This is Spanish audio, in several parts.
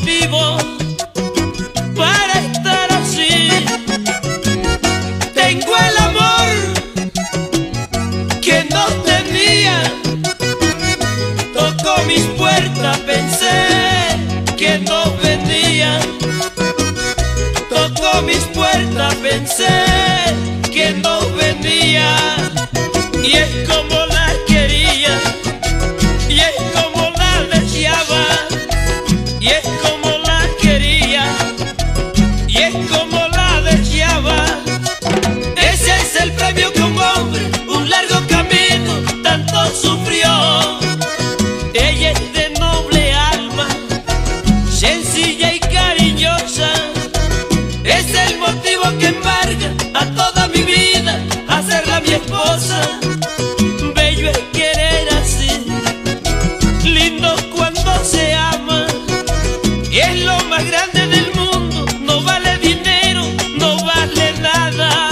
motivo para estar así. Tengo el amor que no tenía. Tocó mis puertas, pensé que no venía. Tocó mis puertas, pensé que no venía. Y es como la quería, y es como la deseaba, y es como la quería, y es como la deseaba. Ese es el premio que un hombre, un largo camino, tanto sufrió. Ella es de noble alma, sencilla y cariñosa. Es el motivo que embarga a toda mi vida hacerla mi esposa. Bello es querer así, lindo cuando se ama. Es lo más grande del mundo, no vale dinero, no vale nada.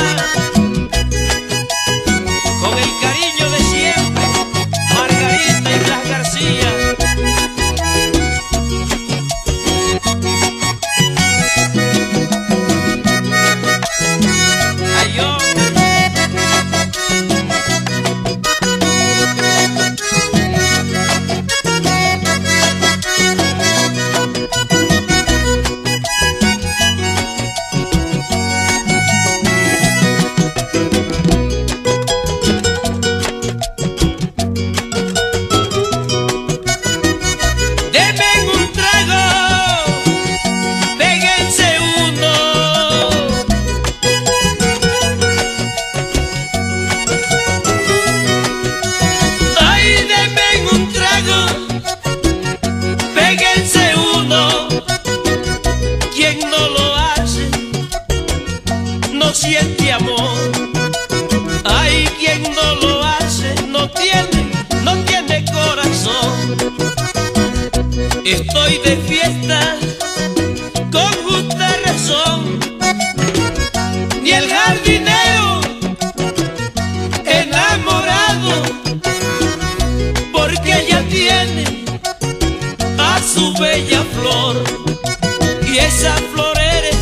Con el cariño de siempre, Margarita y Blas García. Péguense uno, quien no lo hace no siente amor. Ay, quien no lo hace no tiene corazón. Estoy de fiesta con justa razón. Ni el jardinero enamorado, porque ella tiene a su bella flor, y esa flor eres